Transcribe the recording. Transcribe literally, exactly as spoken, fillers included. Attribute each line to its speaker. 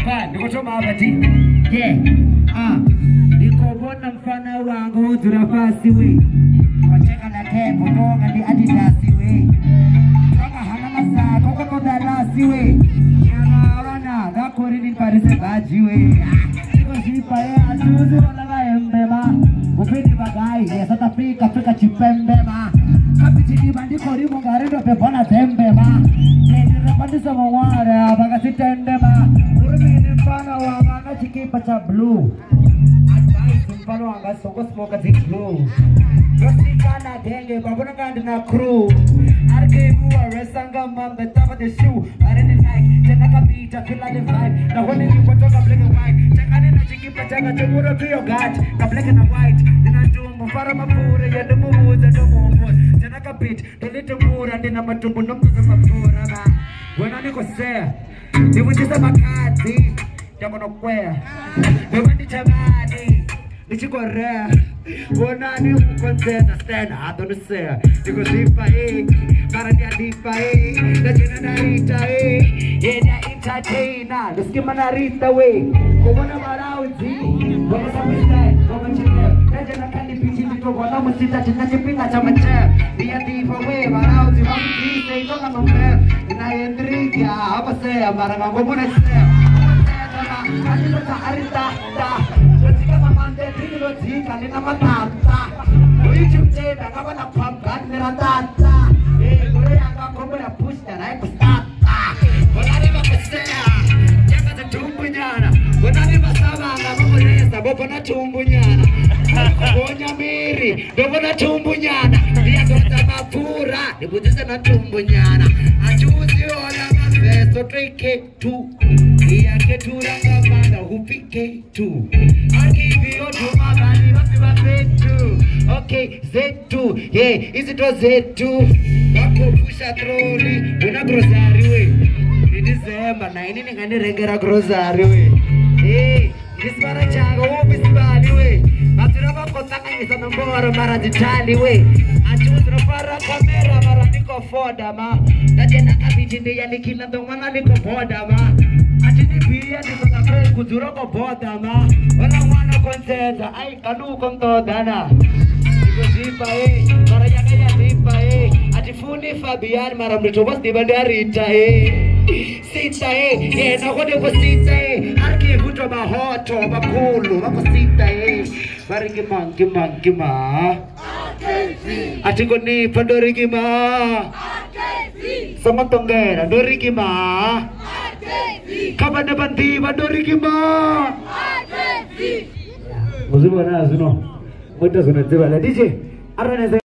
Speaker 1: Imba, ndikuchoma abati.
Speaker 2: Yeah. Ah. Nikobona mfana wangu udurafasi we. Wacheka na tembo tonga ndi adidasi we. Tonga hana masa koko kodalasi we. Yana wana gakori ni parise baji we. Niko shipa ya atuzi walaga embema. Upini bagai ya South Africa Afrika chipembema. Kapitini bandiko rimo ngarindo pepona tembema. Nini pandisa mwara bagasi tendema. Urumini mfana wanga chikipa cha blue. Mfano wanga soko smoke zi blue. Rosikana genge babuna gandi na crew. Arke buwa resanga mamba top of the shoe. Arene night jana kabita feel like the vibe. Na hone ni potoka black and white. Chakane na chikipa chaka chumuro kiyo gat. Ka black and white. Nina jumbo fara mapura ya dumu muza dumu mboz. Jana kabit dolito mura ndina matumbu nomtuza mapura na. Wena niko sea. Nivujiza makati. Jakono kwea. Wemandi chamani. Nichikorea. Wonani ukonzeza stand hard on the sea. Niko zipa eh. Maradia dipa eh. Najina narita eh. Yena entertainer. Nuskima narita we. Kuwana marauzi. Wama sabisai. Wama chile. Najina kandi pichi nito wana musita. China chipinga chama chair. Dia dipa we. Marauzi. Wama chile. Ito nga mamber. Ina yendrikia. Hapa sea. Maranga ngomuna sea. Ani lota arita. Ketika mamande dilo jika nina matata. Uichumche na kama na pamkan neratata. Eh, gore yanga kombo na push na nae kustata. Wala ni makasea. Yanga za tumbu nyana. Wala ni masaba na mamureza. Bobo na tumbu nyana. Bonya miri. Bobo na tumbu nyana. Dia kota mapura. Nibutiza na tumbu nyana. Achuzi ola mafeso trike tu. Iya ketura ngabanda hupike tu. I'll give you to my body, but you okay, Z two, yeah, is it was Z two? Wako pusha troli, una grocery we. Ni December na ini ngani regera grocery we. Eh, nismara chango office bali we. Matira wako taka ngisa nambora mara jitali we. Achuzra para kamera mara niko foda ma. Najena kabijinde ya likila ndo mwana niko foda ma. Achini pia niko takwe kudura ko foda ma. Wala wana konsenza, ay kanu konto dana. Niko zipa eh, mara yaka ya zipa eh. Atifuni Fabian mara mlito bas di bandari ita eh. Sita eh, eh na kode ko sita eh. Arki kuto mahoto, makulu, mako sita eh. Mari gima, gima, gima. Atiko ni pandori gima. Sama tonggera, dori gima. Kapan depan tiba dori gima. Musuh mana suno, muda suno coba lah D J. Arana